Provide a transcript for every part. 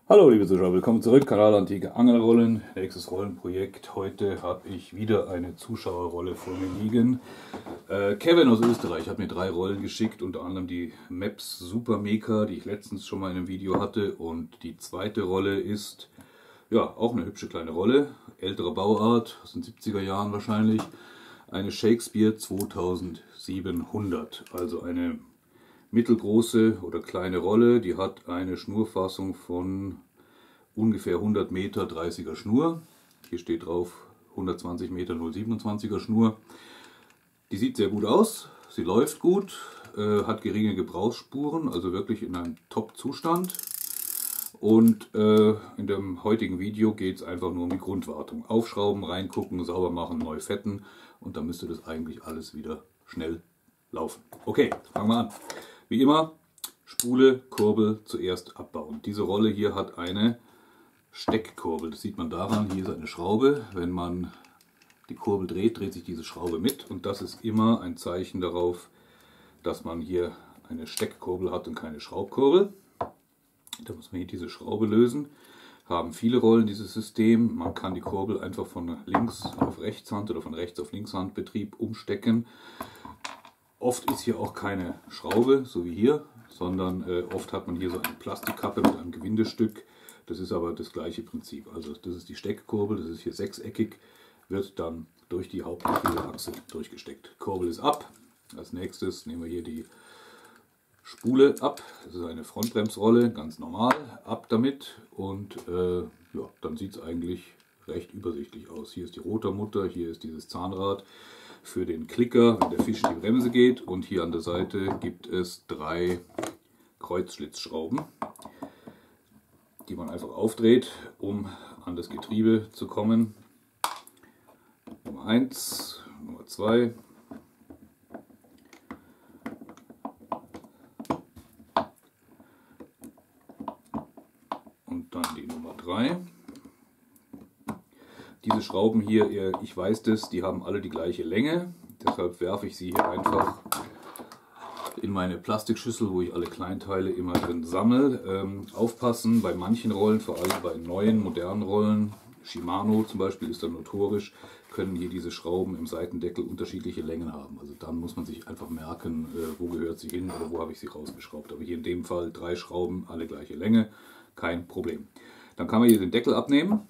Hallo liebe Zuschauer, willkommen zurück, Kanal Antike Angelrollen, nächstes Rollenprojekt. Heute habe ich wieder eine Zuschauerrolle vor mir liegen. Kevin aus Österreich hat mir 3 Rollen geschickt, unter anderem die Maps Super Mecha, die ich letztens schon mal in einem Video hatte. Und die zweite Rolle ist, ja, auch eine hübsche kleine Rolle, ältere Bauart, aus den 70er Jahren wahrscheinlich. Eine Shakespeare 2700, also eine mittelgroße oder kleine Rolle, die hat eine Schnurfassung von ungefähr 100 Meter 30er Schnur. Hier steht drauf 120 Meter 0,27er Schnur. Die sieht sehr gut aus, sie läuft gut, hat geringe Gebrauchsspuren, also wirklich in einem Top-Zustand. Und in dem heutigen Video geht es einfach nur um die Grundwartung. Aufschrauben, reingucken, sauber machen, neu fetten und dann müsste das eigentlich alles wieder schnell laufen. Okay, fangen wir an. Wie immer, Spule, Kurbel zuerst abbauen. Diese Rolle hier hat eine Steckkurbel. Das sieht man daran, hier ist eine Schraube. Wenn man die Kurbel dreht, dreht sich diese Schraube mit. Und das ist immer ein Zeichen darauf, dass man hier eine Steckkurbel hat und keine Schraubkurbel. Da muss man hier diese Schraube lösen. Haben viele Rollen dieses System. Man kann die Kurbel einfach von links auf Rechtshand oder von rechts auf Linkshand Betrieb umstecken. Oft ist hier auch keine Schraube, so wie hier, sondern oft hat man hier so eine Plastikkappe mit einem Gewindestück. Das ist aber das gleiche Prinzip. Also das ist die Steckkurbel, das ist hier sechseckig, wird dann durch die Hauptgetriebeachse durchgesteckt. Kurbel ist ab. Als nächstes nehmen wir hier die Spule ab. Das ist eine Frontbremsrolle, ganz normal. Ab damit und ja, dann sieht es eigentlich recht übersichtlich aus. Hier ist die Rotormutter, hier ist dieses Zahnrad für den Klicker, wenn der Fisch in die Bremse geht, und hier an der Seite gibt es 3 Kreuzschlitzschrauben, die man einfach aufdreht, um an das Getriebe zu kommen. Nummer 1, Nummer 2. Und dann die Nummer 3. Diese Schrauben hier, ich weiß das, die haben alle die gleiche Länge. Deshalb werfe ich sie hier einfach in meine Plastikschüssel, wo ich alle Kleinteile immer drin sammle. Aufpassen, bei manchen Rollen, vor allem bei neuen, modernen Rollen, Shimano zum Beispiel ist da notorisch, können hier diese Schrauben im Seitendeckel unterschiedliche Längen haben. Also dann muss man sich einfach merken, wo gehört sie hin oder wo habe ich sie rausgeschraubt. Aber hier in dem Fall 3 Schrauben, alle gleiche Länge, kein Problem. Dann kann man hier den Deckel abnehmen.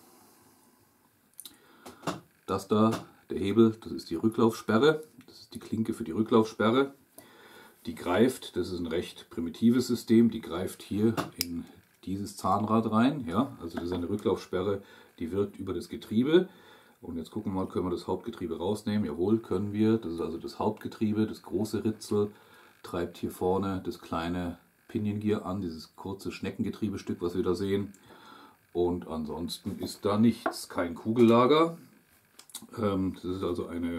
Das da, der Hebel, das ist die Rücklaufsperre, das ist die Klinke für die Rücklaufsperre. Die greift, das ist ein recht primitives System, die greift hier in dieses Zahnrad rein. Ja? Also das ist eine Rücklaufsperre, die wirkt über das Getriebe. Und jetzt gucken wir mal, können wir das Hauptgetriebe rausnehmen? Jawohl, können wir. Das ist also das Hauptgetriebe, das große Ritzel treibt hier vorne das kleine Pinion-Gear an, dieses kurze Schneckengetriebestück, was wir da sehen. Und ansonsten ist da nichts, kein Kugellager. Das ist also eine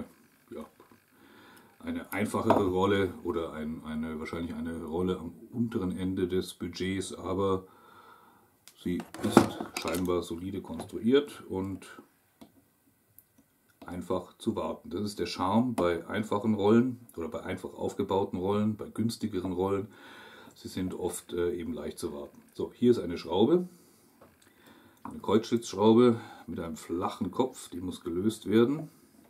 einfachere Rolle oder wahrscheinlich eine Rolle am unteren Ende des Budgets, aber sie ist scheinbar solide konstruiert und einfach zu warten. Das ist der Charme bei einfachen Rollen oder bei einfach aufgebauten Rollen, bei günstigeren Rollen. Sie sind oft eben leicht zu warten. So, hier ist eine Schraube. Eine Kreuzschlitzschraube mit einem flachen Kopf, die muss gelöst werden.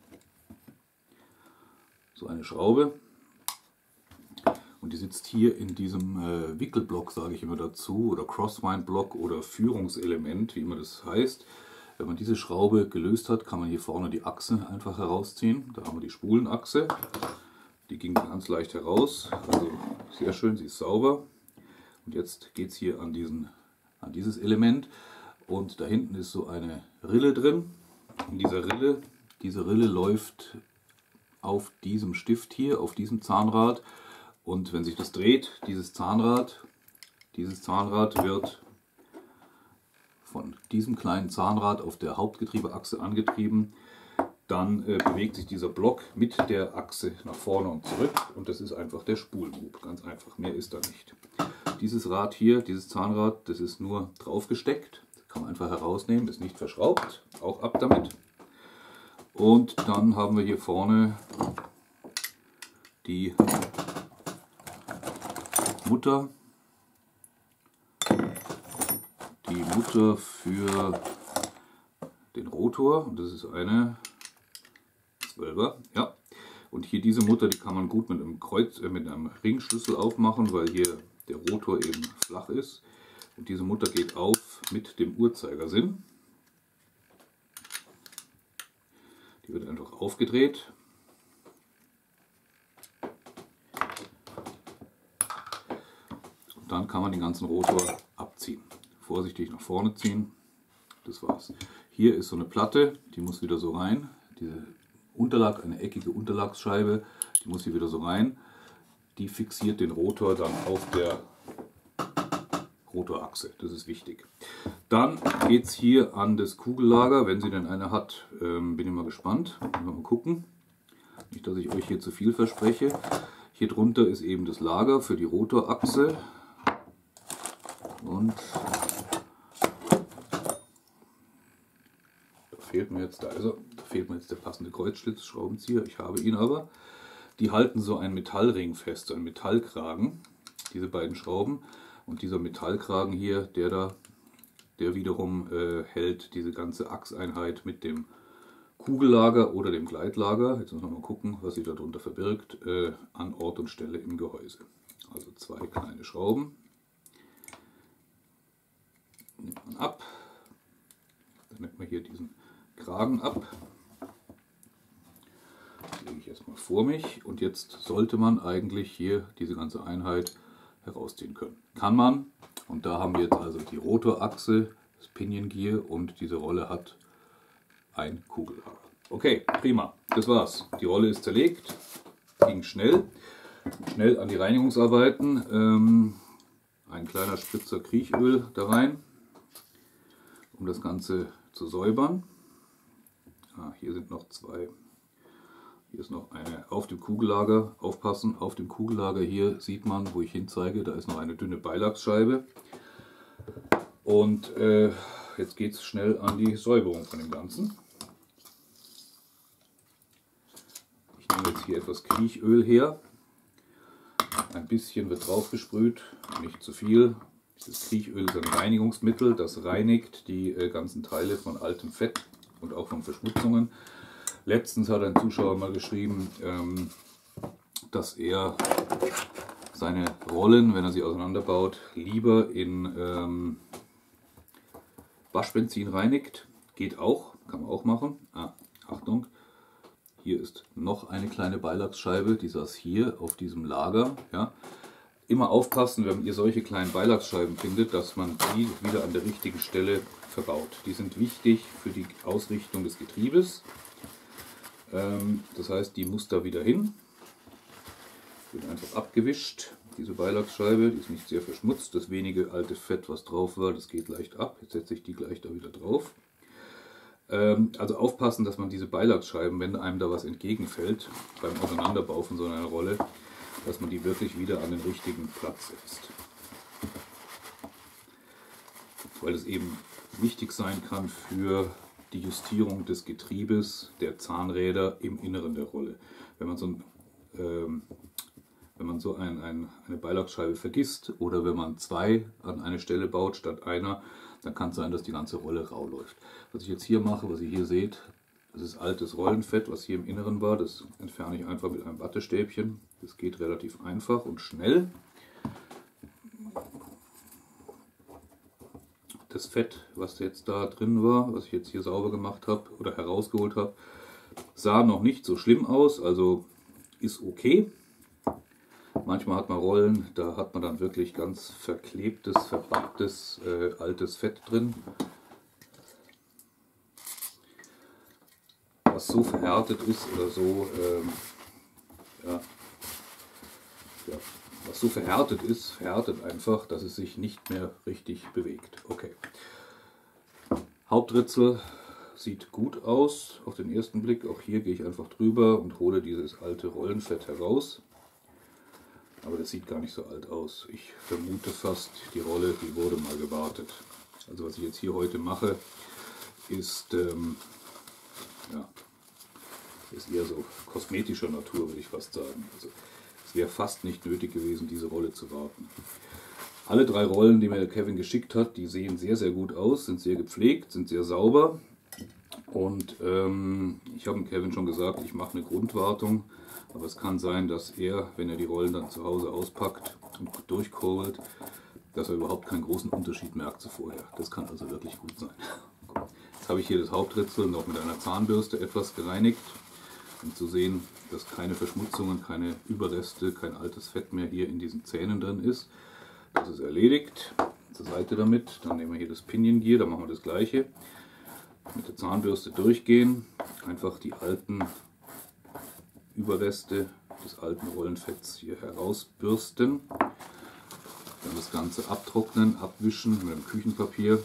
So eine Schraube. Und die sitzt hier in diesem Wickelblock, sage ich immer dazu, oder Crosswind-Block oder Führungselement, wie immer das heißt. Wenn man diese Schraube gelöst hat, kann man hier vorne die Achse einfach herausziehen. Da haben wir die Spulenachse. Die ging ganz leicht heraus. Also sehr schön, sie ist sauber. Und jetzt geht es hier an dieses Element. Und da hinten ist so eine Rille drin. In diese Rille läuft auf diesem Stift hier, auf diesem Zahnrad. Und wenn sich das dreht, dieses Zahnrad wird von diesem kleinen Zahnrad auf der Hauptgetriebeachse angetrieben. Dann bewegt sich dieser Block mit der Achse nach vorne und zurück. Und das ist einfach der Spulenhub. Ganz einfach, mehr ist da nicht. Dieses Rad hier, dieses Zahnrad, das ist nur drauf gesteckt. Kann man einfach herausnehmen, ist nicht verschraubt, auch ab damit. Und dann haben wir hier vorne die Mutter, die Mutter für den Rotor und das ist eine 12er. Ja. Und hier diese Mutter, die kann man gut mit einem mit einem Ringschlüssel aufmachen, weil hier der Rotor eben flach ist. Und diese Mutter geht auf mit dem Uhrzeigersinn. Die wird einfach aufgedreht. Und dann kann man den ganzen Rotor abziehen. Vorsichtig nach vorne ziehen. Das war's. Hier ist so eine Platte, die muss wieder so rein. Diese Unterlag, eine eckige Unterlagsscheibe, die muss hier wieder so rein. Die fixiert den Rotor dann auf der Rotorachse. Das ist wichtig. Dann geht es hier an das Kugellager, wenn sie denn eine hat. Bin ich mal gespannt. Mal gucken. Nicht, dass ich euch hier zu viel verspreche. Hier drunter ist eben das Lager für die Rotorachse. Und da fehlt mir jetzt, da fehlt mir jetzt der passende Kreuzschlitzschraubenzieher. Ich habe ihn aber. Die halten so einen Metallring fest, einen Metallkragen, diese beiden Schrauben. Und dieser Metallkragen hier, der wiederum hält diese ganze Achseinheit mit dem Kugellager oder dem Gleitlager, jetzt müssen wir mal gucken, was sich darunter verbirgt, an Ort und Stelle im Gehäuse. Also zwei kleine Schrauben. Nimmt man ab. Dann nimmt man hier diesen Kragen ab. Das lege ich erstmal vor mich und jetzt sollte man eigentlich hier diese ganze Einheit herausziehen können. Kann man, und da haben wir jetzt also die Rotorachse, das Pinion Gear und diese Rolle hat ein Kugellager. Okay, prima, das war's. Die Rolle ist zerlegt, ging schnell an die Reinigungsarbeiten. Ein kleiner Spritzer Kriechöl da rein, um das Ganze zu säubern. Hier sind noch zwei. Hier ist noch eine auf dem Kugellager. Aufpassen, auf dem Kugellager hier sieht man, wo ich hinzeige, da ist noch eine dünne Beilagsscheibe. Und jetzt geht es schnell an die Säuberung von dem Ganzen. Ich nehme jetzt hier etwas Kriechöl her. Ein bisschen wird drauf gesprüht, nicht zu viel. Dieses Kriechöl ist ein Reinigungsmittel, das reinigt die ganzen Teile von altem Fett und auch von Verschmutzungen. Letztens hat ein Zuschauer mal geschrieben, dass er seine Rollen, wenn er sie auseinanderbaut, lieber in Waschbenzin reinigt. Geht auch, kann man auch machen. Achtung, hier ist noch eine kleine Beilagsscheibe, die saß hier auf diesem Lager. Ja. Immer aufpassen, wenn ihr solche kleinen Beilagsscheiben findet, dass man die wieder an der richtigen Stelle verbaut. Die sind wichtig für die Ausrichtung des Getriebes. Das heißt, die muss da wieder hin. Wird einfach abgewischt, diese Beilagsscheibe. Die ist nicht sehr verschmutzt. Das wenige alte Fett, was drauf war, das geht leicht ab. Jetzt setze ich die gleich da wieder drauf. Also aufpassen, dass man diese Beilagsscheiben, wenn einem da was entgegenfällt, beim Auseinanderbau von so einer Rolle, dass man die wirklich wieder an den richtigen Platz setzt. Weil es eben wichtig sein kann für die Justierung des Getriebes, der Zahnräder im Inneren der Rolle. Wenn man so eine Beilagsscheibe vergisst oder wenn man zwei an eine Stelle baut statt einer, dann kann es sein, dass die ganze Rolle rau läuft. Was ich jetzt hier mache, was ihr hier seht, das ist altes Rollenfett, was hier im Inneren war. Das entferne ich einfach mit einem Wattestäbchen. Das geht relativ einfach und schnell. Das Fett, was jetzt da drin war, was ich jetzt hier sauber gemacht habe oder herausgeholt habe, sah noch nicht so schlimm aus, also ist okay. Manchmal hat man Rollen, da hat man dann wirklich ganz verklebtes, verpacktes, altes Fett drin, was so verhärtet ist oder so, was so verhärtet ist, verhärtet einfach, dass es sich nicht mehr richtig bewegt. Okay. Hauptritzel sieht gut aus auf den ersten Blick. Auch hier gehe ich einfach drüber und hole dieses alte Rollenfett heraus. Aber das sieht gar nicht so alt aus. Ich vermute fast, die Rolle, die wurde mal gewartet. Also was ich jetzt hier heute mache, ist, ist eher so kosmetischer Natur, würde ich fast sagen. Also es wäre fast nicht nötig gewesen, diese Rolle zu warten. Alle 3 Rollen, die mir der Kevin geschickt hat, die sehen sehr, sehr gut aus, sind sehr gepflegt, sind sehr sauber. Und ich habe dem Kevin schon gesagt, ich mache eine Grundwartung. Aber es kann sein, dass er, wenn er die Rollen dann zu Hause auspackt und durchkurbelt, dass er überhaupt keinen großen Unterschied merkt zu vorher. Das kann also wirklich gut sein. Jetzt habe ich hier das Hauptritzel noch mit einer Zahnbürste etwas gereinigt, um zu sehen, dass keine Verschmutzungen, keine Überreste, kein altes Fett mehr hier in diesen Zähnen drin ist. Das ist erledigt. Zur Seite damit. Dann nehmen wir hier das Pinion Gear, da machen wir das gleiche. Mit der Zahnbürste durchgehen, einfach die alten Überreste des alten Rollenfetts hier herausbürsten. Dann das Ganze abtrocknen, abwischen mit dem Küchenpapier.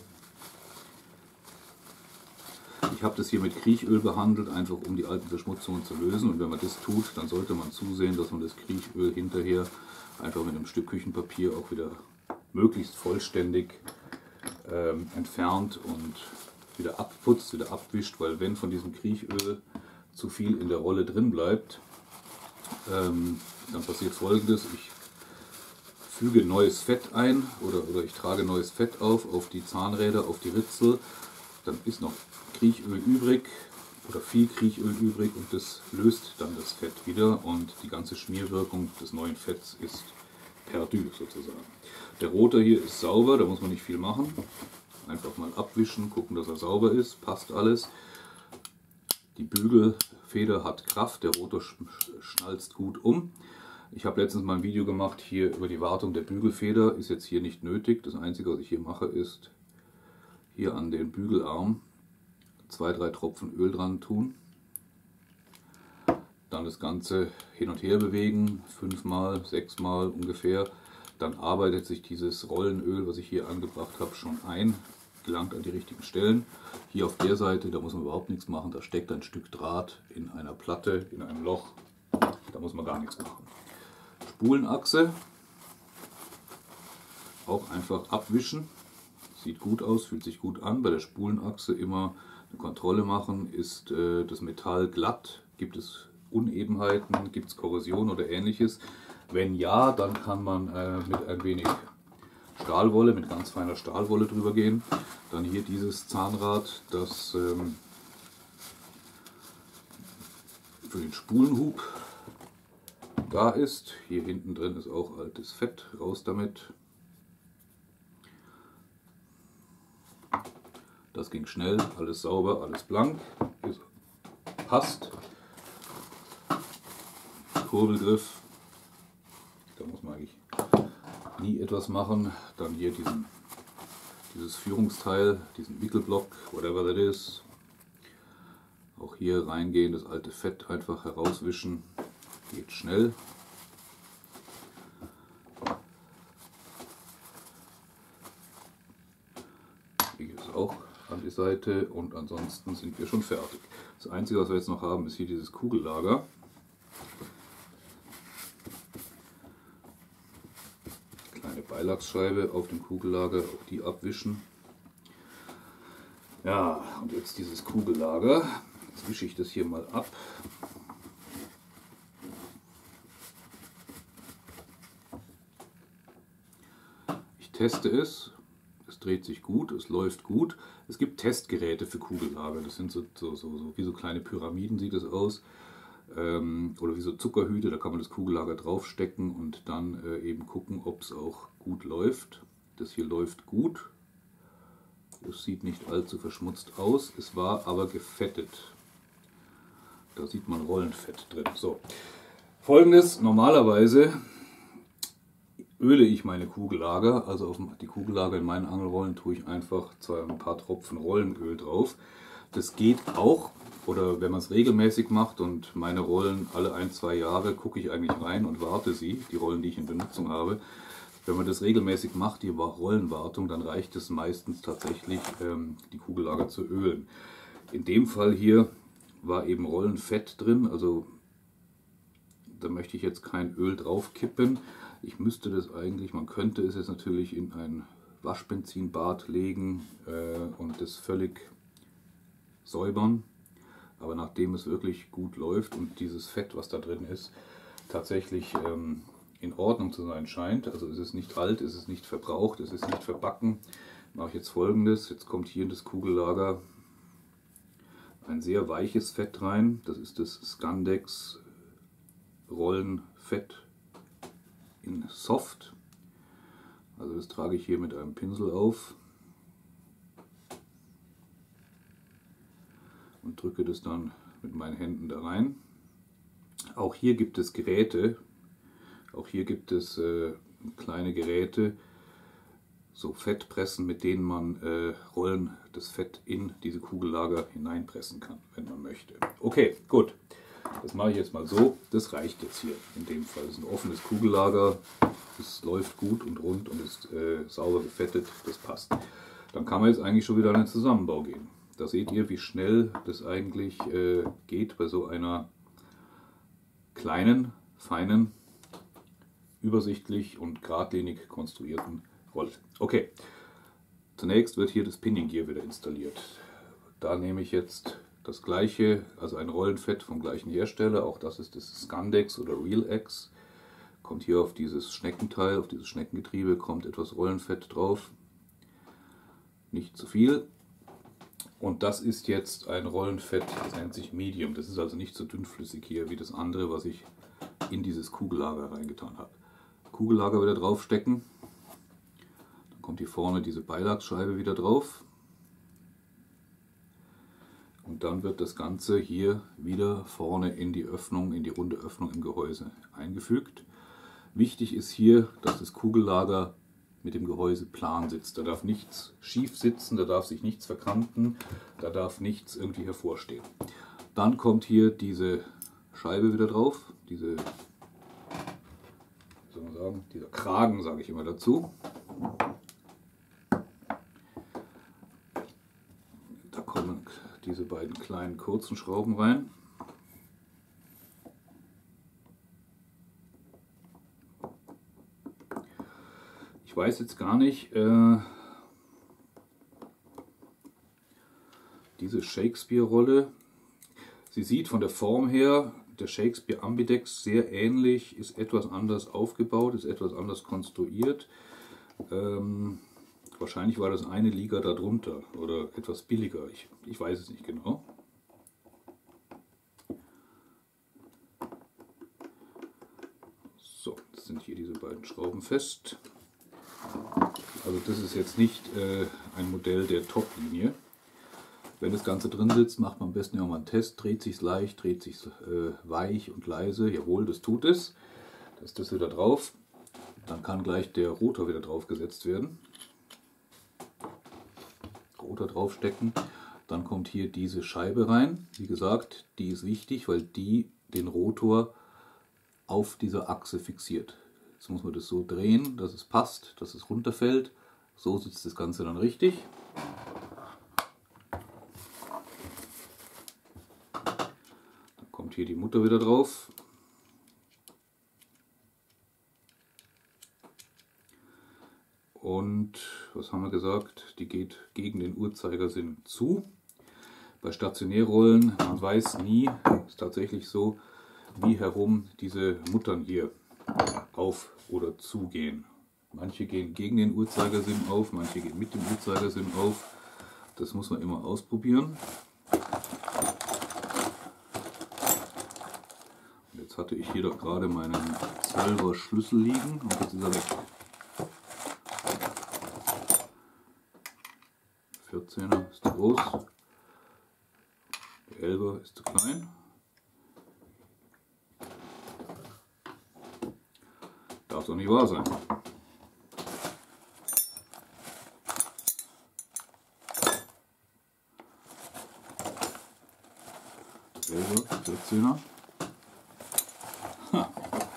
Ich habe das hier mit Kriechöl behandelt, einfach um die alten Verschmutzungen zu lösen. Und wenn man das tut, dann sollte man zusehen, dass man das Kriechöl hinterher einfach mit einem Stück Küchenpapier auch wieder möglichst vollständig entfernt und wieder abputzt, wieder abwischt, weil wenn von diesem Kriechöl zu viel in der Rolle drin bleibt, dann passiert Folgendes: Ich füge neues Fett ein oder ich trage neues Fett auf die Zahnräder, auf die Ritzel, dann ist noch Kriechöl übrig oder viel Kriechöl übrig und das löst dann das Fett wieder und die ganze Schmierwirkung des neuen Fetts ist perdu sozusagen. Der Rotor hier ist sauber, da muss man nicht viel machen. Einfach mal abwischen, gucken, dass er sauber ist, passt alles. Die Bügelfeder hat Kraft, der Rotor schnalzt gut um. Ich habe letztens mal ein Video gemacht hier über die Wartung der Bügelfeder, ist jetzt hier nicht nötig. Das Einzige, was ich hier mache, ist hier an den Bügelarm 2-3 Tropfen Öl dran tun. Dann das Ganze hin und her bewegen, 5-mal, 6-mal ungefähr. Dann arbeitet sich dieses Rollenöl, was ich hier angebracht habe, schon ein, gelangt an die richtigen Stellen. Hier auf der Seite, da muss man überhaupt nichts machen, da steckt ein Stück Draht in einer Platte, in einem Loch. Da muss man gar nichts machen. Spulenachse, auch einfach abwischen. Sieht gut aus, fühlt sich gut an. Bei der Spulenachse immer eine Kontrolle machen. Ist das Metall glatt? Gibt es Unebenheiten? Gibt es Korrosion oder ähnliches? Wenn ja, dann kann man mit ein wenig Stahlwolle, mit ganz feiner Stahlwolle drüber gehen. Dann hier dieses Zahnrad, das für den Spulenhub da ist. Hier hinten drin ist auch altes Fett, raus damit. Das ging schnell, alles sauber, alles blank, passt. Kurbeldriff, da muss man eigentlich nie etwas machen. Dann hier dieses Führungsteil, diesen Wickelblock, whatever that is. Auch hier reingehen, das alte Fett einfach herauswischen, geht schnell. Hier ist auch an die Seite und ansonsten sind wir schon fertig. Das Einzige, was wir jetzt noch haben, ist hier dieses Kugellager. Kleine Beilagscheibe auf dem Kugellager, auch die abwischen. Ja, und jetzt dieses Kugellager. Jetzt wische ich das hier mal ab. Ich teste es. Es dreht sich gut, es läuft gut. Es gibt Testgeräte für Kugellager. Das sind so wie so kleine Pyramiden, sieht es aus. Oder wie so Zuckerhüte, da kann man das Kugellager draufstecken und dann eben gucken, ob es auch gut läuft. Das hier läuft gut. Es sieht nicht allzu verschmutzt aus. Es war aber gefettet. Da sieht man Rollenfett drin. So. Folgendes: Normalerweise öle ich meine Kugellager, also auf die Kugellager in meinen Angelrollen tue ich einfach ein paar Tropfen Rollenöl drauf. Das geht auch, oder wenn man es regelmäßig macht und meine Rollen alle 1-2 Jahre gucke ich eigentlich rein und warte sie, die Rollen, die ich in Benutzung habe. Wenn man das regelmäßig macht, die Rollenwartung, dann reicht es meistens tatsächlich, die Kugellager zu ölen. In dem Fall hier war eben Rollenfett drin, also da möchte ich jetzt kein Öl drauf kippen. Ich müsste das eigentlich, man könnte es jetzt natürlich in ein Waschbenzinbad legen und das völlig säubern. Aber nachdem es wirklich gut läuft und dieses Fett, was da drin ist, tatsächlich in Ordnung zu sein scheint, also es ist nicht alt, es ist nicht verbraucht, es ist nicht verbacken, mache ich jetzt Folgendes. Jetzt kommt hier in das Kugellager ein sehr weiches Fett rein. Das ist das Scandex Rollenfett in Soft. Also das trage ich hier mit einem Pinsel auf und drücke das dann mit meinen Händen da rein. Auch hier gibt es Geräte, auch hier gibt es kleine Geräte, so Fettpressen, mit denen man Rollen des Fett in diese Kugellager hineinpressen kann, wenn man möchte. Okay, gut. Das mache ich jetzt mal so. Das reicht jetzt hier in dem Fall. Das ist ein offenes Kugellager. Es läuft gut und rund und ist sauber gefettet. Das passt. Dann kann man jetzt eigentlich schon wieder in den Zusammenbau gehen. Da seht ihr, wie schnell das eigentlich geht bei so einer kleinen, feinen, übersichtlich und geradlinig konstruierten Rolle. Okay, zunächst wird hier das Pinning Gear wieder installiert. Da nehme ich jetzt das gleiche, also ein Rollenfett vom gleichen Hersteller, auch das ist das Scandex oder RealX. Kommt hier auf dieses Schneckenteil, auf dieses Schneckengetriebe, kommt etwas Rollenfett drauf. Nicht zu viel. Und das ist jetzt ein Rollenfett, das nennt sich Medium. Das ist also nicht so dünnflüssig hier wie das andere, was ich in dieses Kugellager reingetan habe. Kugellager wieder draufstecken. Dann kommt hier vorne diese Beilagsscheibe wieder drauf. Und dann wird das Ganze hier wieder vorne in die Öffnung, in die runde Öffnung im Gehäuse eingefügt. Wichtig ist hier, dass das Kugellager mit dem Gehäuse plan sitzt. Da darf nichts schief sitzen, da darf sich nichts verkanten, da darf nichts irgendwie hervorstehen. Dann kommt hier diese Scheibe wieder drauf, diese, wie soll man sagen, dieser Kragen, sage ich immer dazu. Da kommen diese beiden kleinen kurzen Schrauben rein. Ich weiß jetzt gar nicht, diese Shakespeare-Rolle, sie sieht von der Form her der Shakespeare Ambidex sehr ähnlich, ist etwas anders aufgebaut, ist etwas anders konstruiert. Wahrscheinlich war das eine Liga darunter oder etwas billiger, ich weiß es nicht genau. So, jetzt sind hier diese beiden Schrauben fest. Also das ist jetzt nicht ein Modell der Top-Linie. Wenn das Ganze drin sitzt, macht man am besten ja mal einen Test. Dreht sich leicht, dreht sich weich und leise. Jawohl, das tut es. Da ist das wieder drauf. Dann kann gleich der Rotor wieder drauf gesetzt werden. Rotor draufstecken. Dann kommt hier diese Scheibe rein. Wie gesagt, die ist wichtig, weil die den Rotor auf dieser Achse fixiert. Jetzt muss man das so drehen, dass es passt, dass es runterfällt. So sitzt das Ganze dann richtig. Dann kommt hier die Mutter wieder drauf. Und was haben wir gesagt? Die geht gegen den Uhrzeigersinn zu. Bei Stationärrollen, man weiß nie, ist tatsächlich so, wie herum diese Muttern hier auf oder zugehen. Manche gehen gegen den Uhrzeigersinn auf, manche gehen mit dem Uhrzeigersinn auf. Das muss man immer ausprobieren. Und jetzt hatte ich hier doch gerade meinen 12er Schlüssel liegen und jetzt ist er weg. 14er ist zu groß, der 11er ist zu klein. Darf doch nicht wahr sein. Selber, 14er. Ha.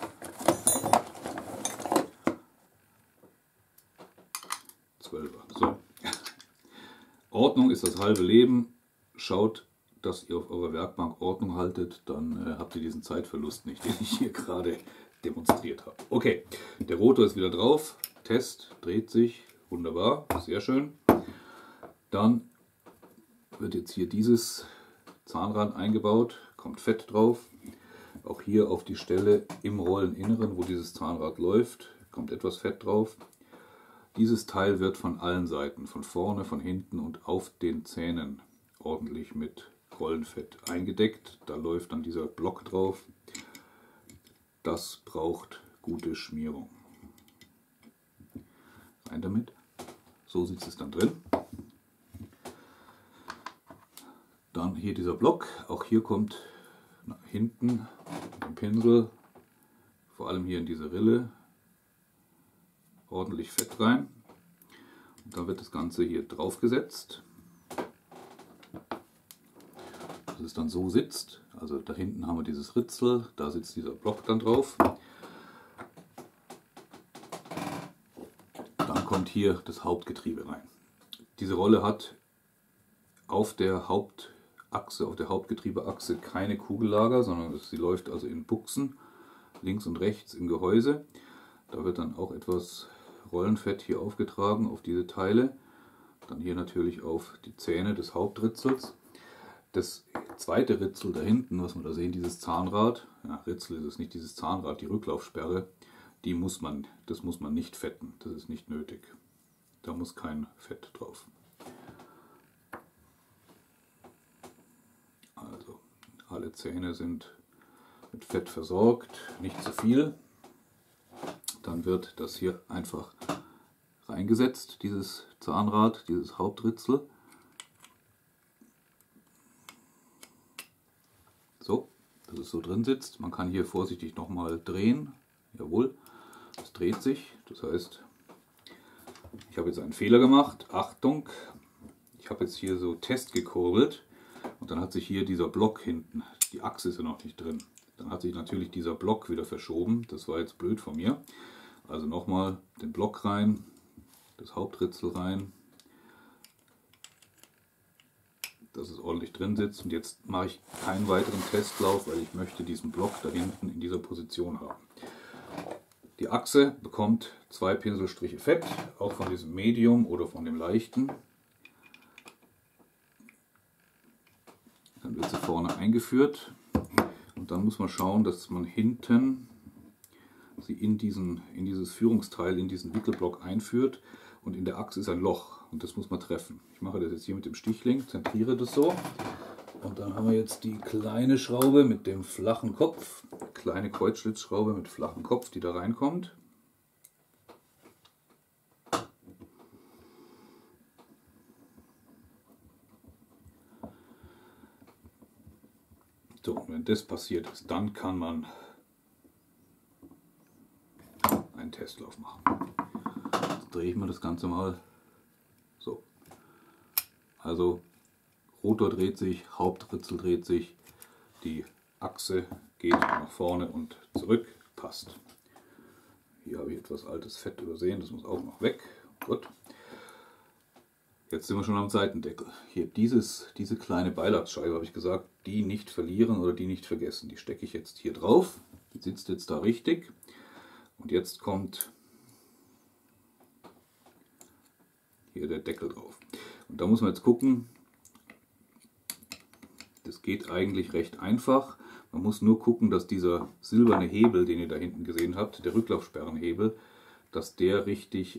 12er. So. Ordnung ist das halbe Leben. Schaut, dass ihr auf eurer Werkbank Ordnung haltet, dann habt ihr diesen Zeitverlust nicht, den ich hier gerade demonstriert habe. Okay, der Rotor ist wieder drauf. Test, dreht sich. Wunderbar, sehr schön. Dann wird jetzt hier dieses Zahnrad eingebaut, kommt Fett drauf. Auch hier auf die Stelle im Rolleninneren, wo dieses Zahnrad läuft, kommt etwas Fett drauf. Dieses Teil wird von allen Seiten, von vorne, von hinten und auf den Zähnen ordentlich mit Rollenfett eingedeckt. Da läuft dann dieser Block drauf. Das braucht gute Schmierung. Rein damit. So sitzt es dann drin. Dann hier dieser Block. Auch hier kommt nach hinten im Pinsel, vor allem hier in diese Rille, ordentlich Fett rein. Und dann wird das Ganze hier drauf gesetzt, dass es dann so sitzt. Also da hinten haben wir dieses Ritzel, da sitzt dieser Block dann drauf. Dann kommt hier das Hauptgetriebe rein. Diese Rolle hat auf der Hauptachse, auf der Hauptgetriebeachse keine Kugellager, sondern sie läuft also in Buchsen, links und rechts im Gehäuse. Da wird dann auch etwas Rollenfett hier aufgetragen auf diese Teile. Dann hier natürlich auf die Zähne des Hauptritzels. Das zweite Ritzel da hinten, was wir da sehen, dieses Zahnrad, ja, Ritzel ist es nicht, dieses Zahnrad, die Rücklaufsperre, das muss man nicht fetten, das ist nicht nötig. Da muss kein Fett drauf. Also alle Zähne sind mit Fett versorgt, nicht zu viel. Dann wird das hier einfach reingesetzt, dieses Zahnrad, dieses Hauptritzel. So, dass es so drin sitzt. Man kann hier vorsichtig nochmal drehen. Jawohl, es dreht sich. Das heißt, ich habe jetzt einen Fehler gemacht. Achtung, ich habe jetzt hier so Test gekurbelt und dann hat sich hier dieser Block hinten, die Achse ist ja noch nicht drin. Dann hat sich natürlich dieser Block wieder verschoben. Das war jetzt blöd von mir. Also nochmal den Block rein, das Hauptritzel rein, dass es ordentlich drin sitzt. Und jetzt mache ich keinen weiteren Testlauf, weil ich möchte diesen Block da hinten in dieser Position haben. Die Achse bekommt 2 Pinselstriche Fett, auch von diesem Medium oder von dem leichten. Dann wird sie vorne eingeführt und dann muss man schauen, dass man hinten sie in dieses Führungsteil, in diesen Wickelblock einführt, und in der Achse ist ein Loch und das muss man treffen. Ich mache das jetzt hier mit dem Stichling, zentriere das so und dann haben wir jetzt die kleine Schraube mit dem flachen Kopf, kleine Kreuzschlitzschraube mit flachem Kopf, die da reinkommt. So, und wenn das passiert ist, dann kann man einen Testlauf machen. Jetzt drehe ich mir das Ganze mal so. Also Rotor dreht sich, Hauptritzel dreht sich, die Achse geht nach vorne und zurück, passt. Hier habe ich etwas altes Fett übersehen, das muss auch noch weg. Gut. Jetzt sind wir schon am Seitendeckel. Hier diese kleine Beilagsscheibe, habe ich gesagt, die nicht verlieren oder die nicht vergessen. Die stecke ich jetzt hier drauf. Die sitzt jetzt da richtig. Und jetzt kommt hier der Deckel drauf. Und da muss man jetzt gucken, das geht eigentlich recht einfach. Man muss nur gucken, dass dieser silberne Hebel, den ihr da hinten gesehen habt, der Rücklaufsperrenhebel, dass der richtig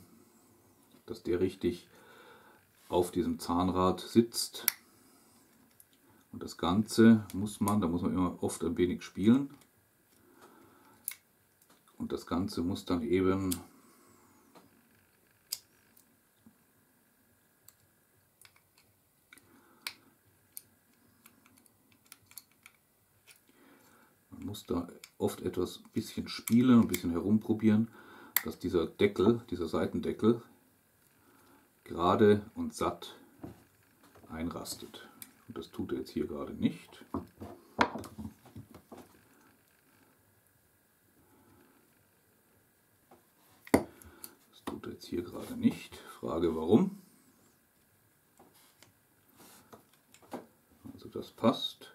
auf diesem Zahnrad sitzt. Und das Ganze da muss man immer oft ein wenig spielen. Und das Ganze muss dann eben da oft etwas bisschen spielen, ein bisschen herumprobieren, dass dieser Deckel, dieser Seitendeckel gerade und satt einrastet. Und das tut er jetzt hier gerade nicht. Das tut er jetzt hier gerade nicht. Frage warum. Also das passt.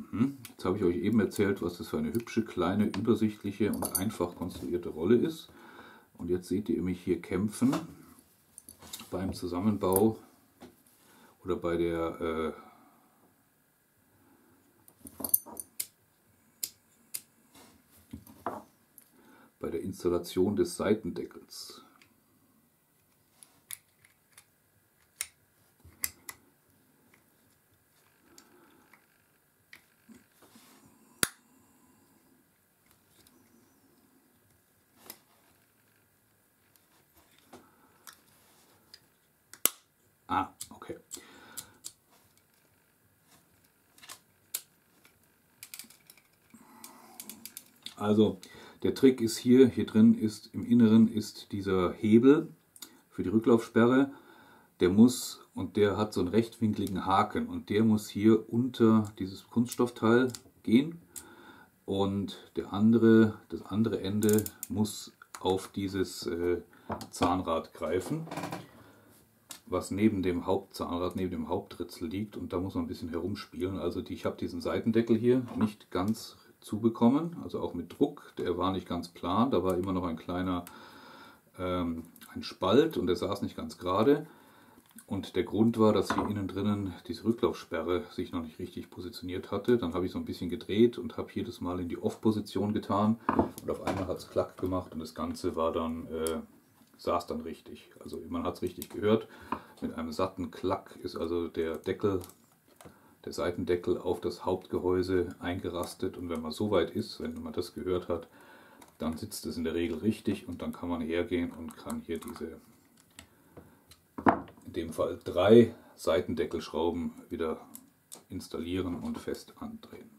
Jetzt habe ich euch eben erzählt, was das für eine hübsche, kleine, übersichtliche und einfach konstruierte Rolle ist. Und jetzt seht ihr mich hier kämpfen beim Zusammenbau oder bei der Installation des Seitendeckels. Okay. Also der Trick ist hier drin ist im Inneren ist dieser Hebel für die Rücklaufsperre. Der muss, und der hat so einen rechtwinkligen Haken, und der muss hier unter dieses Kunststoffteil gehen, und das andere Ende muss auf dieses Zahnrad greifen, was neben dem Hauptzahnrad, neben dem Hauptritzel liegt, und da muss man ein bisschen herumspielen. Also ich habe diesen Seitendeckel hier nicht ganz zubekommen, also auch mit Druck, der war nicht ganz plan, da war immer noch ein kleiner ein Spalt und der saß nicht ganz gerade. Und der Grund war, dass hier innen drinnen diese Rücklaufsperre sich noch nicht richtig positioniert hatte. Dann habe ich so ein bisschen gedreht und habe jedes Mal in die Off-Position getan. Und auf einmal hat es Klack gemacht und das Ganze war dann, saß dann richtig. Also man hat es richtig gehört. Mit einem satten Klack ist also der Seitendeckel auf das Hauptgehäuse eingerastet. Und wenn man so weit ist, wenn man das gehört hat, dann sitzt es in der Regel richtig und dann kann man hergehen und kann hier diese, in dem Fall 3 Seitendeckelschrauben wieder installieren und fest andrehen.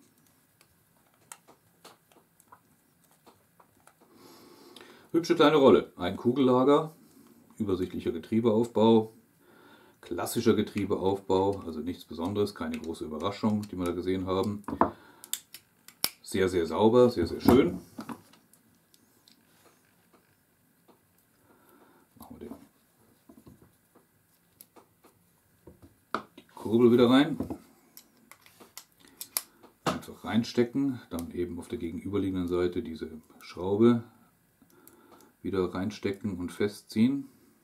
Hübsche kleine Rolle. Ein Kugellager, übersichtlicher Getriebeaufbau, klassischer Getriebeaufbau, also nichts Besonderes, keine große Überraschung, die wir da gesehen haben. Sehr, sehr sauber, sehr, sehr schön. Kurbel wieder rein, einfach reinstecken, dann eben auf der gegenüberliegenden Seite diese Schraube wieder reinstecken und festziehen.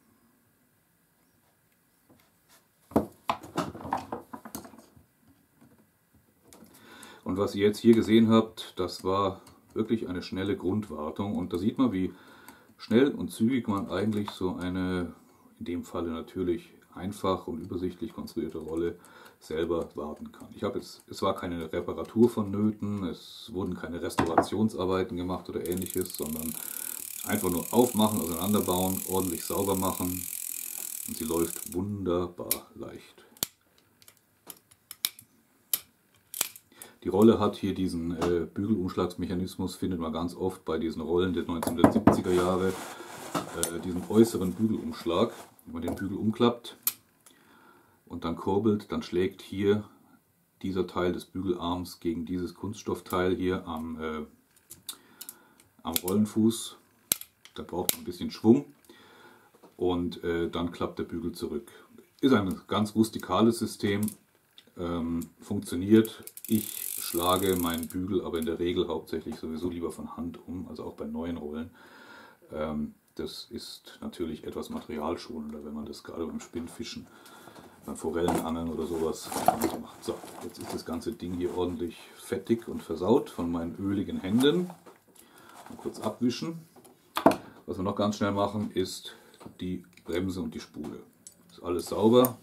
Und was ihr jetzt hier gesehen habt, das war wirklich eine schnelle Grundwartung, und da sieht man, wie schnell und zügig man eigentlich so eine, in dem Falle natürlich einfach und übersichtlich konstruierte Rolle selber warten kann. Es war keine Reparatur vonnöten, es wurden keine Restaurationsarbeiten gemacht oder ähnliches, sondern einfach nur aufmachen, auseinanderbauen, ordentlich sauber machen, und sie läuft wunderbar leicht. Die Rolle hat hier diesen Bügelumschlagsmechanismus, findet man ganz oft bei diesen Rollen der 1970er Jahre, diesen äußeren Bügelumschlag. Wenn man den Bügel umklappt und dann kurbelt, dann schlägt hier dieser Teil des Bügelarms gegen dieses Kunststoffteil hier am Rollenfuß. Da braucht man ein bisschen Schwung und dann klappt der Bügel zurück. Ist ein ganz rustikales System, funktioniert. Ich schlage meinen Bügel aber in der Regel hauptsächlich sowieso lieber von Hand um, also auch bei neuen Rollen. Das ist natürlich etwas materialschonender, wenn man das gerade beim Spinnfischen, beim Forellenangeln oder sowas macht. So, jetzt ist das ganze Ding hier ordentlich fettig und versaut von meinen öligen Händen. Mal kurz abwischen. Was wir noch ganz schnell machen, ist die Bremse und die Spule. Ist alles sauber.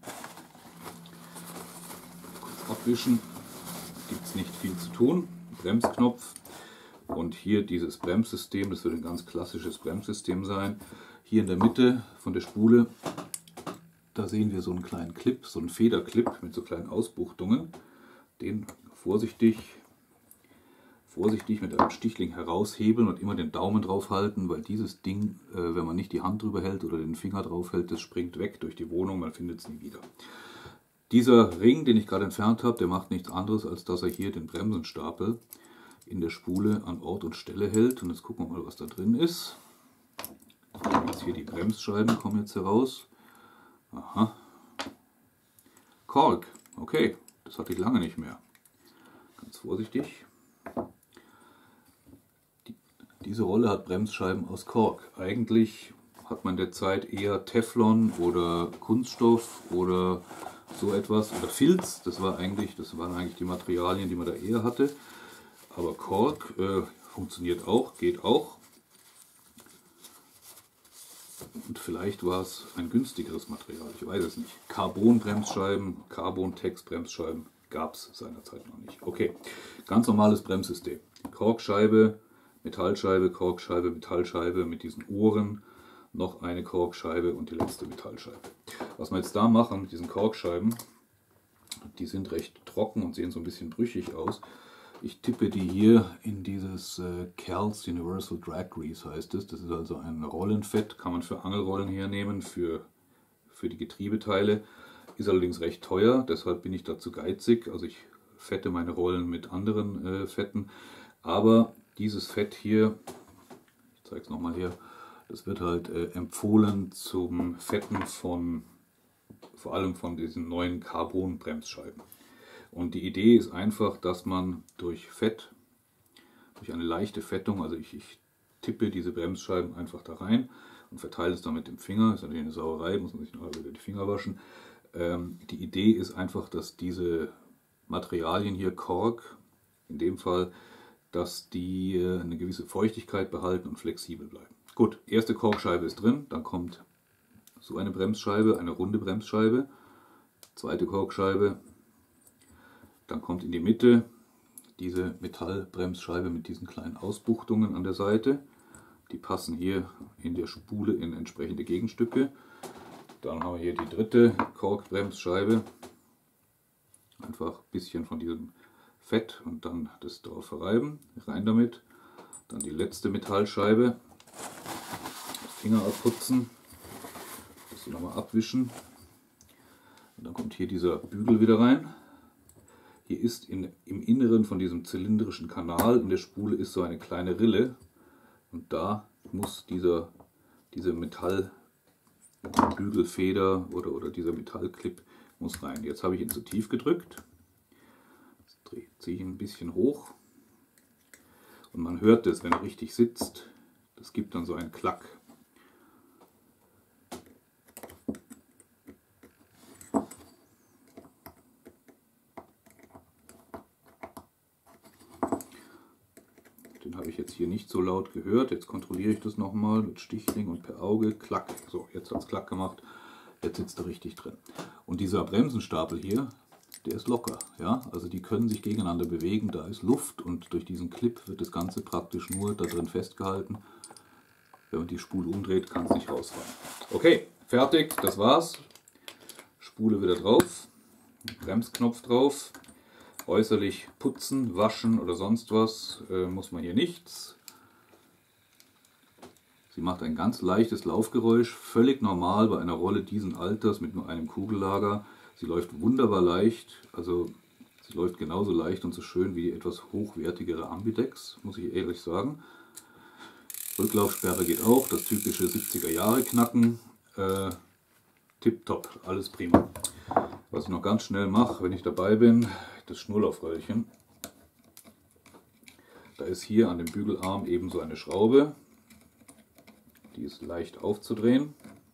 Kurz abwischen. Gibt es nicht viel zu tun. Bremsknopf. Und hier dieses Bremssystem, das wird ein ganz klassisches Bremssystem sein. Hier in der Mitte von der Spule, da sehen wir so einen kleinen Clip, so einen Federclip mit so kleinen Ausbuchtungen. Den vorsichtig mit einem Stichling heraushebeln und immer den Daumen drauf halten, weil dieses Ding, wenn man nicht die Hand drüber hält oder den Finger drauf hält, das springt weg durch die Wohnung, man findet es nie wieder. Dieser Ring, den ich gerade entfernt habe, der macht nichts anderes, als dass er hier den Bremsenstapel in der Spule an Ort und Stelle hält. Und jetzt gucken wir mal, was da drin ist. Jetzt hier die Bremsscheiben kommen jetzt heraus. Aha. Kork, okay, das hatte ich lange nicht mehr. ganz vorsichtig. Diese Rolle hat Bremsscheiben aus Kork. Eigentlich hat man derzeit eher Teflon oder Kunststoff oder so etwas oder Filz. Das waren eigentlich die Materialien, die man da eher hatte. Aber Kork funktioniert auch, geht auch. Und vielleicht war es ein günstigeres Material, ich weiß es nicht. Carbon-Bremsscheiben, Carbon-Tex-Bremsscheiben gab es seinerzeit noch nicht. Okay, ganz normales Bremssystem. Korkscheibe, Metallscheibe, Korkscheibe, Metallscheibe mit diesen Ohren, noch eine Korkscheibe und die letzte Metallscheibe. Was wir jetzt da machen mit diesen Korkscheiben, die sind recht trocken und sehen so ein bisschen brüchig aus. Ich tippe die hier in dieses Kel's Universal Drag Grease heißt es. Das ist also ein Rollenfett, kann man für Angelrollen hernehmen, für die Getriebeteile. Ist allerdings recht teuer, deshalb bin ich dazu geizig. Also ich fette meine Rollen mit anderen Fetten. Aber dieses Fett hier, ich zeige es nochmal hier, das wird halt empfohlen zum Fetten vor allem von diesen neuen Carbon-Bremsscheiben. Und die Idee ist einfach, dass man durch Fett, durch eine leichte Fettung, also ich tippe diese Bremsscheiben einfach da rein und verteile es dann mit dem Finger. Das ist natürlich eine Sauerei, muss man sich noch wieder die Finger waschen. Die Idee ist einfach, dass diese Materialien hier, Kork, in dem Fall, dass die eine gewisse Feuchtigkeit behalten und flexibel bleiben. Gut, erste Korkscheibe ist drin, dann kommt so eine Bremsscheibe, eine runde Bremsscheibe, zweite Korkscheibe, dann kommt in die Mitte diese Metallbremsscheibe mit diesen kleinen Ausbuchtungen an der Seite. Die passen hier in der Spule in entsprechende Gegenstücke. Dann haben wir hier die dritte Korkbremsscheibe. Einfach ein bisschen von diesem Fett und dann das drauf verreiben. Rein damit. Dann die letzte Metallscheibe. Finger abputzen. Das nochmal abwischen. Und dann kommt hier dieser Bügel wieder rein. Hier ist im Inneren von diesem zylindrischen Kanal in der Spule ist so eine kleine Rille und da muss diese Metallbügelfeder oder dieser Metallclip muss rein. Jetzt habe ich ihn zu tief gedrückt. Jetzt ziehe ich ihn ein bisschen hoch und man hört es, wenn er richtig sitzt. Das gibt dann so einen Klack. Den habe ich jetzt hier nicht so laut gehört. Jetzt kontrolliere ich das nochmal mit Stichling und per Auge. Klack. So, jetzt hat es Klack gemacht. Jetzt sitzt er richtig drin. Und dieser Bremsenstapel hier, der ist locker. Ja? Also die können sich gegeneinander bewegen. Da ist Luft und durch diesen Clip wird das Ganze praktisch nur da drin festgehalten. Wenn man die Spule umdreht, kann es nicht rausfallen. Okay, fertig. Das war's. Spule wieder drauf. Bremsknopf drauf. Äußerlich putzen, waschen oder sonst was muss man hier nichts. Sie macht ein ganz leichtes Laufgeräusch, völlig normal bei einer Rolle diesen Alters mit nur einem Kugellager. Sie läuft wunderbar leicht, also sie läuft genauso leicht und so schön wie die etwas hochwertigere Ambidex, muss ich ehrlich sagen. Rücklaufsperre geht auch, das typische 70er Jahre Knacken. Tipptopp, alles prima. Was ich noch ganz schnell mache, wenn ich dabei bin, das Schnurlaufröllchen. Da ist hier an dem Bügelarm eben so eine Schraube. Die ist leicht aufzudrehen.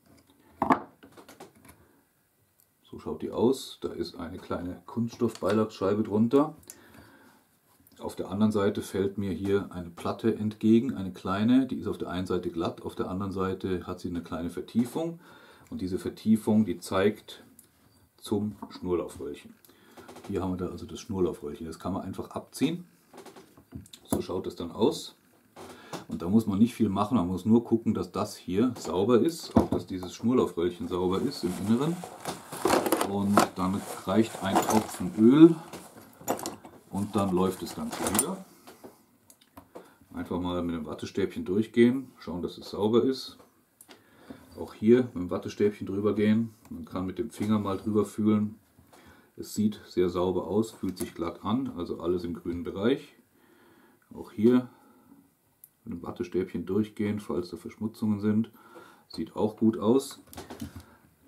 So schaut die aus. Da ist eine kleine Kunststoffbeilagsscheibe drunter. Auf der anderen Seite fällt mir hier eine Platte entgegen, eine kleine. Die ist auf der einen Seite glatt, auf der anderen Seite hat sie eine kleine Vertiefung. Und diese Vertiefung, die zeigt zum Schnurlaufröllchen. Hier haben wir da also das Schnurlaufröllchen. Das kann man einfach abziehen. So schaut es dann aus. Und da muss man nicht viel machen. Man muss nur gucken, dass das hier sauber ist. Auch dass dieses Schnurlaufröllchen sauber ist im Inneren. Und dann reicht ein Tropfen Öl. Und dann läuft das Ganze wieder. Einfach mal mit dem Wattestäbchen durchgehen. Schauen, dass es sauber ist. Auch hier mit dem Wattestäbchen drüber gehen. Man kann mit dem Finger mal drüber fühlen. Es sieht sehr sauber aus, fühlt sich glatt an, also alles im grünen Bereich. Auch hier mit dem Wattestäbchen durchgehen, falls da Verschmutzungen sind. Sieht auch gut aus.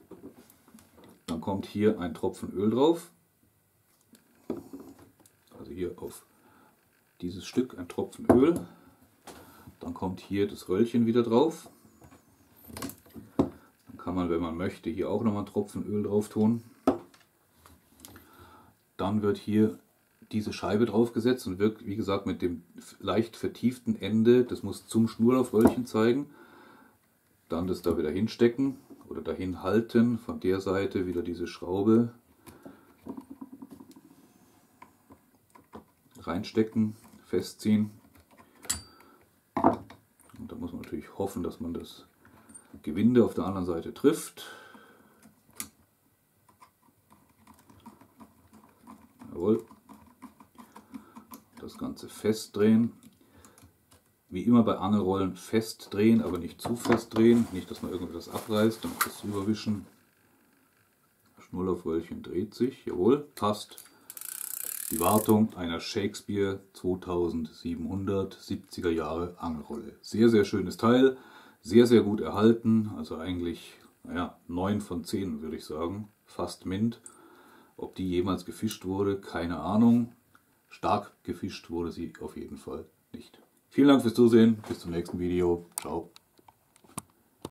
Dann kommt hier ein Tropfen Öl drauf. Also hier auf dieses Stück ein Tropfen Öl. Dann kommt hier das Röllchen wieder drauf. Dann kann man, wenn man möchte, hier auch nochmal einen Tropfen Öl drauf tun. Dann wird hier diese Scheibe draufgesetzt und wird, wie gesagt, mit dem leicht vertieften Ende, das muss zum Schnurlaufröllchen zeigen, dann das da wieder hinstecken oder dahin halten, von der Seite wieder diese Schraube reinstecken, festziehen. Und da muss man natürlich hoffen, dass man das Gewinde auf der anderen Seite trifft. Jawohl. Das Ganze festdrehen. Wie immer bei Angelrollen festdrehen, aber nicht zu fest drehen. Nicht, dass man irgendwas abreißt, dann das überwischen. Das Schnurlaufröllchen dreht sich. Jawohl, passt. Die Wartung einer Shakespeare 2700 70er Jahre Angelrolle. Sehr, sehr schönes Teil. Sehr, sehr gut erhalten. Also eigentlich, naja, 9 von 10 würde ich sagen. Fast Mint. Ob die jemals gefischt wurde, keine Ahnung. Stark gefischt wurde sie auf jeden Fall nicht. Vielen Dank fürs Zusehen. Bis zum nächsten Video. Ciao.